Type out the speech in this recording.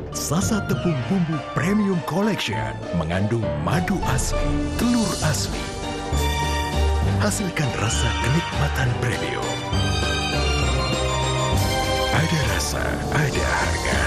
Sasa tepung bumbu premium collection mengandung madu asli, telur asli. Hasilkan rasa kenikmatan premium. Ada rasa, ada harga.